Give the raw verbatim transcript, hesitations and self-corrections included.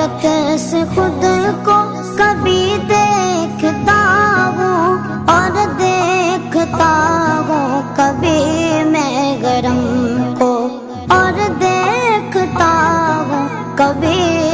कैसे खुद को कभी देखता हूँ और देखता हूँ कभी मैं गरम को और देखता हूँ कभी